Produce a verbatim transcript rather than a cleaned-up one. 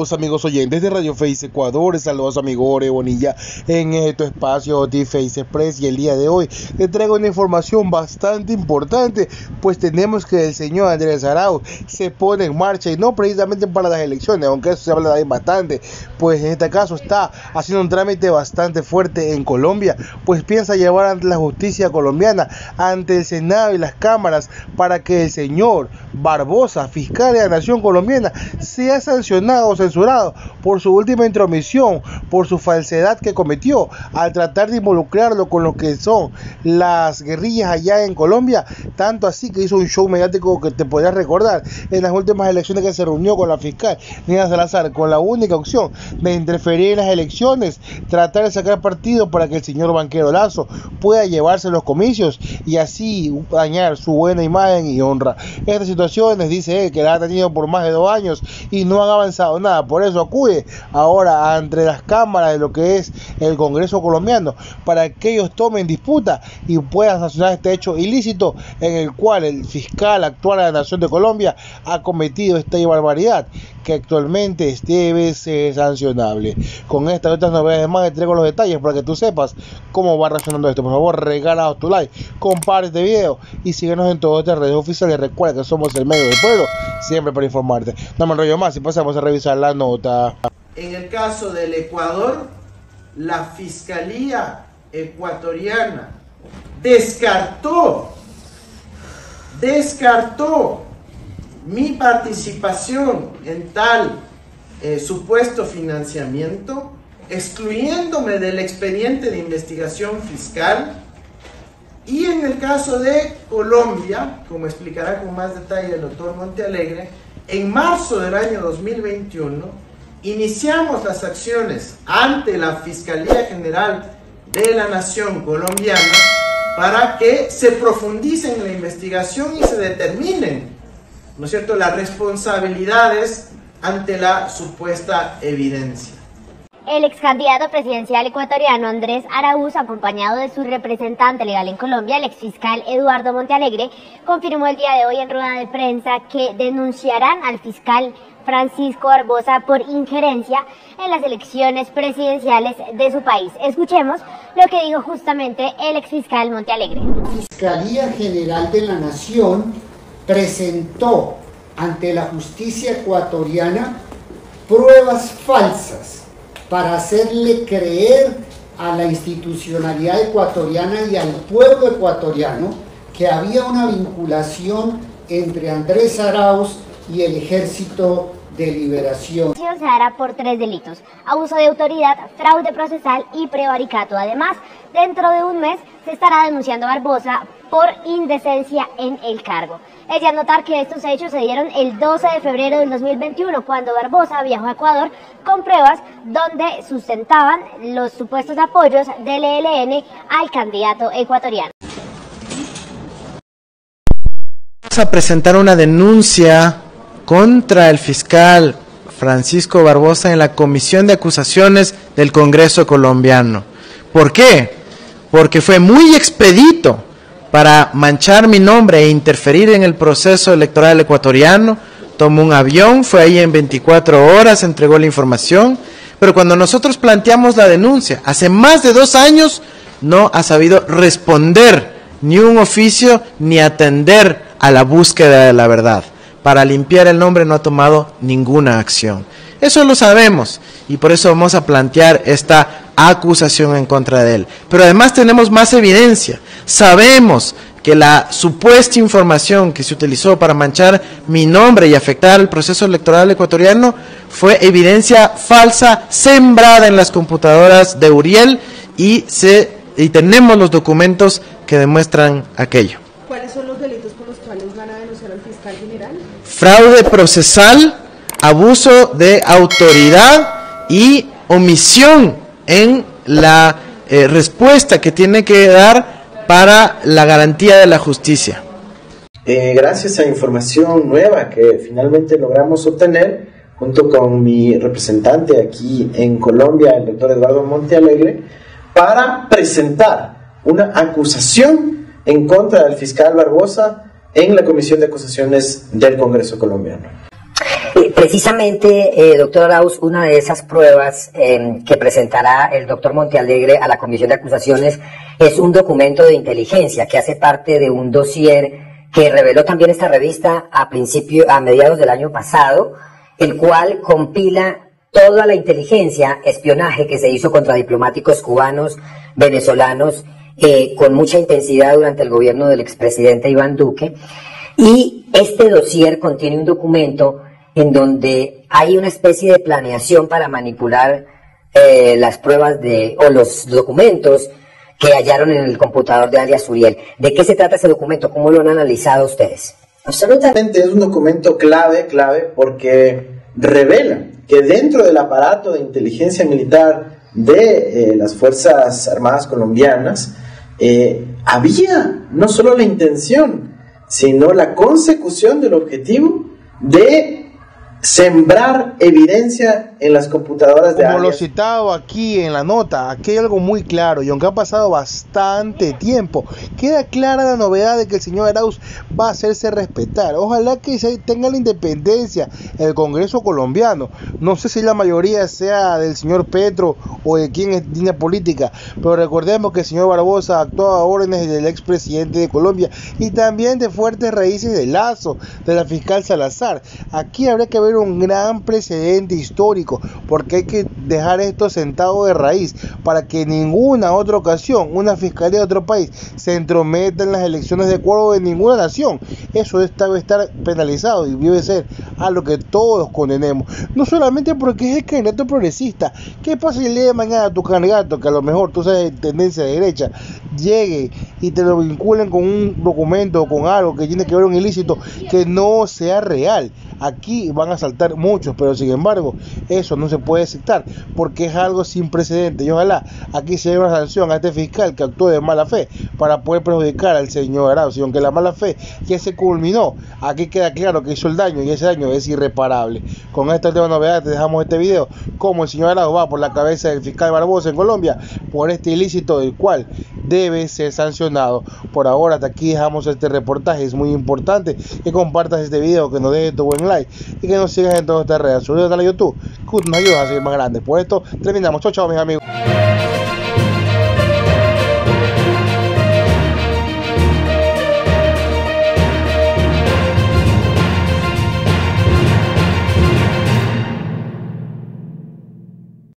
Saludos amigos oyentes de Radio Face Ecuador, saludos amigo Ore Bonilla en este espacio de Face Express, y el día de hoy te traigo una información bastante importante, pues tenemos que el señor Andrés Arauz se pone en marcha, y no precisamente para las elecciones, aunque eso se habla de ahí bastante, pues en este caso está haciendo un trámite bastante fuerte en Colombia, pues piensa llevar ante la justicia colombiana, ante el Senado y las cámaras, para que el señor Barbosa, fiscal de la nación colombiana, sea sancionado o censurado por su última intromisión, por su falsedad que cometió al tratar de involucrarlo con lo que son las guerrillas allá en Colombia, tanto así que hizo un show mediático que te podrías recordar en las últimas elecciones, que se reunió con la fiscal Nina Salazar con la única opción de interferir en las elecciones, tratar de sacar partido para que el señor banquero Lazo pueda llevarse los comicios y así dañar su buena imagen y honra. Estas situaciones, dice él, que la ha tenido por más de dos años y no han avanzado nada, por eso acude ahora ante las cámaras de lo que es el Congreso colombiano, para que ellos tomen disputa y puedan sancionar este hecho ilícito en el cual el fiscal actual de la nación de Colombia ha cometido esta barbaridad que actualmente debe ser sancionable. Con estas y otras novedades más, te traigo los detalles para que tú sepas cómo va reaccionando esto. Por favor, regala tu like, comparte este video y síguenos en todas nuestras redes oficiales. Recuerda que somos el medio del pueblo, siempre para informarte. No me enrollo más y pasamos a revisar la nota. En el caso del Ecuador, la Fiscalía ecuatoriana descartó, descartó mi participación en tal eh, supuesto financiamiento, excluyéndome del expediente de investigación fiscal. Y en el caso de Colombia, como explicará con más detalle el doctor Montealegre, en marzo del año dos mil veintiuno iniciamos las acciones ante la Fiscalía General de la Nación colombiana para que se profundice en la investigación y se determinen, ¿no es cierto?, las responsabilidades ante la supuesta evidencia. El ex candidato presidencial ecuatoriano Andrés Arauz, acompañado de su representante legal en Colombia, el ex fiscal Eduardo Montealegre, confirmó el día de hoy en rueda de prensa que denunciarán al fiscal Francisco Barbosa por injerencia en las elecciones presidenciales de su país. Escuchemos lo que dijo justamente el ex fiscal Montealegre. La Fiscalía General de la Nación presentó ante la justicia ecuatoriana pruebas falsas para hacerle creer a la institucionalidad ecuatoriana y al pueblo ecuatoriano que había una vinculación entre Andrés Arauz y el Ejército de Liberación. Se hará por tres delitos: abuso de autoridad, fraude procesal y prevaricato. Además, dentro de un mes se estará denunciando a Barbosa por indecencia en el cargo. Es de anotar que estos hechos se dieron el doce de febrero del dos mil veintiuno, cuando Barbosa viajó a Ecuador con pruebas donde sustentaban los supuestos apoyos del E L N al candidato ecuatoriano. Vamos a presentar una denuncia contra el fiscal Francisco Barbosa en la Comisión de Acusaciones del Congreso colombiano. ¿Por qué? Porque fue muy expedito para manchar mi nombre e interferir en el proceso electoral ecuatoriano. Tomó un avión, fue ahí en veinticuatro horas, entregó la información, pero cuando nosotros planteamos la denuncia, hace más de dos años, no ha sabido responder ni un oficio ni atender a la búsqueda de la verdad. Para limpiar el nombre no ha tomado ninguna acción. Eso lo sabemos y por eso vamos a plantear esta acusación en contra de él. Pero además tenemos más evidencia. Sabemos que la supuesta información que se utilizó para manchar mi nombre y afectar el proceso electoral ecuatoriano fue evidencia falsa sembrada en las computadoras de Uriel y, se, y tenemos los documentos que demuestran aquello. ¿Cuáles son los delitos por los cuales van a denunciar al fiscal general? Fraude procesal, abuso de autoridad y omisión en la eh, respuesta que tiene que dar para la garantía de la justicia. Eh, gracias a información nueva que finalmente logramos obtener, junto con mi representante aquí en Colombia, el doctor Eduardo Montealegre, para presentar una acusación en contra del fiscal Barbosa en la Comisión de Acusaciones del Congreso colombiano. Eh, precisamente, eh, doctor Arauz, una de esas pruebas eh, que presentará el doctor Montealegre a la Comisión de Acusaciones es un documento de inteligencia que hace parte de un dossier que reveló también esta revista a principio, a mediados del año pasado, el cual compila toda la inteligencia, espionaje que se hizo contra diplomáticos cubanos, venezolanos, eh, con mucha intensidad durante el gobierno del expresidente Iván Duque. Y este dossier contiene un documento en donde hay una especie de planeación para manipular eh, las pruebas de, o los documentos que hallaron en el computador de alias Uriel. ¿De qué se trata ese documento? ¿Cómo lo han analizado ustedes? Absolutamente, es un documento clave, clave, porque revela que dentro del aparato de inteligencia militar de eh, las Fuerzas Armadas colombianas eh, había no solo la intención, sino la consecución del objetivo de sembrar evidencia en las computadoras de Como lo alias. citado aquí en la nota, aquí hay algo muy claro, y aunque ha pasado bastante tiempo, queda clara la novedad de que el señor Arauz va a hacerse respetar. Ojalá que se tenga la independencia el Congreso colombiano. No sé si la mayoría sea del señor Petro o de quien es línea política, pero recordemos que el señor Barbosa actuó a órdenes del expresidente de Colombia y también de fuertes raíces de Lazo, de la fiscal Salazar. Aquí habría que ver un gran precedente histórico, porque hay que dejar esto sentado de raíz para que en ninguna otra ocasión una fiscalía de otro país se entrometa en las elecciones de Ecuador de ninguna nación. Eso debe estar penalizado y debe ser a lo que todos condenemos, no solamente porque es el candidato progresista. ¿Qué pasa si el día de mañana tu candidato, que a lo mejor tú sabes de tendencia de derecha, llegue y te lo vinculen con un documento o con algo que tiene que ver un ilícito que no sea real? Aquí van a saltar muchos, pero sin embargo eso no se puede aceptar porque es algo sin precedentes, y ojalá aquí se dé una sanción a este fiscal que actuó de mala fe para poder perjudicar al señor Arauz. Y aunque la mala fe ya se culminó, aquí queda claro que hizo el daño y ese daño es irreparable. Con esta última novedad te dejamos este video, como el señor Arauz va por la cabeza del fiscal Barbosa en Colombia por este ilícito del cual debe ser sancionado. Por ahora hasta aquí dejamos este reportaje. Es muy importante que compartas este video, que nos dejes tu buen like y que nos sigas en todas estas redes. Suscríbete a YouTube, que nos ayuda a seguir más grandes. Por esto terminamos. Chao, chao, mis amigos.